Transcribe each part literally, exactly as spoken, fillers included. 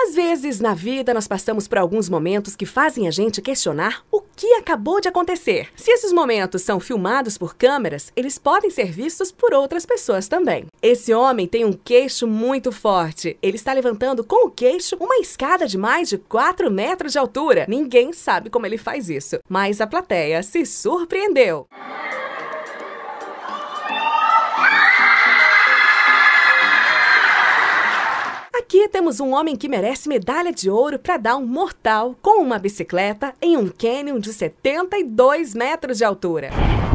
Às vezes, na vida, nós passamos por alguns momentos que fazem a gente questionar o que acabou de acontecer. Se esses momentos são filmados por câmeras, eles podem ser vistos por outras pessoas também. Esse homem tem um queixo muito forte. Ele está levantando com o queixo uma escada de mais de quatro metros de altura. Ninguém sabe como ele faz isso, mas a plateia se surpreendeu. Aqui temos um homem que merece medalha de ouro para dar um mortal com uma bicicleta em um cânion de setenta e dois metros de altura.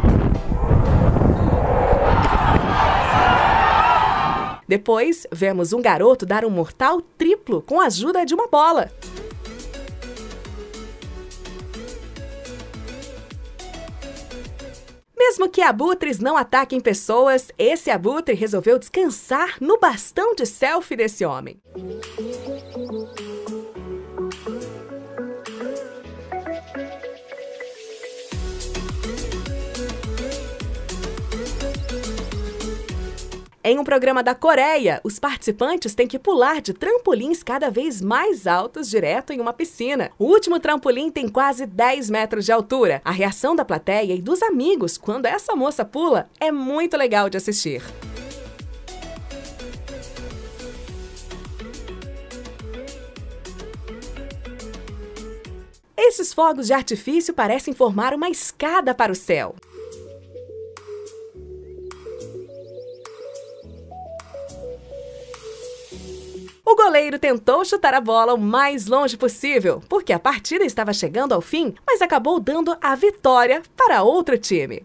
Depois, vemos um garoto dar um mortal triplo com a ajuda de uma bola. Mesmo que abutres não ataquem pessoas, esse abutre resolveu descansar no bastão de selfie desse homem. Em um programa da Coreia, os participantes têm que pular de trampolins cada vez mais altos direto em uma piscina. O último trampolim tem quase dez metros de altura. A reação da plateia e dos amigos quando essa moça pula é muito legal de assistir. Esses fogos de artifício parecem formar uma escada para o céu. O goleiro tentou chutar a bola o mais longe possível, porque a partida estava chegando ao fim, mas acabou dando a vitória para outro time.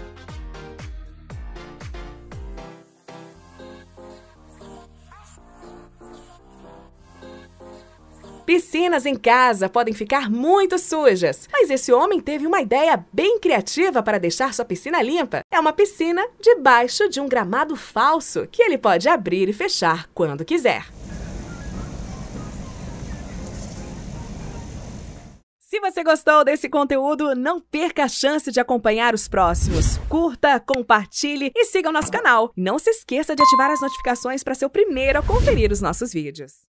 Piscinas em casa podem ficar muito sujas, mas esse homem teve uma ideia bem criativa para deixar sua piscina limpa. É uma piscina debaixo de um gramado falso, que ele pode abrir e fechar quando quiser. Se você gostou desse conteúdo, não perca a chance de acompanhar os próximos. Curta, compartilhe e siga o nosso canal. Não se esqueça de ativar as notificações para ser o primeiro a conferir os nossos vídeos.